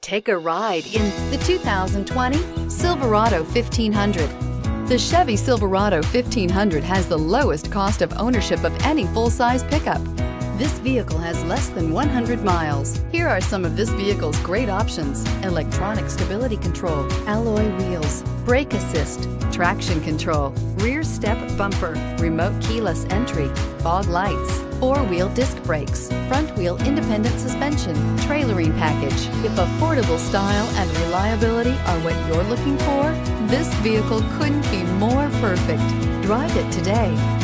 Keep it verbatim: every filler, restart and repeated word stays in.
Take a ride in the two thousand twenty Silverado fifteen hundred. The Chevy Silverado fifteen hundred has the lowest cost of ownership of any full-size pickup. This vehicle has less than one hundred miles. Here are some of this vehicle's great options: electronic stability control, alloy wheels, brake assist, traction control, rear step bumper, remote keyless entry, fog lights, four-wheel disc brakes, front-wheel independent suspension, trailering package. If affordable style and reliability are what you're looking for, this vehicle couldn't be more perfect. Drive it today.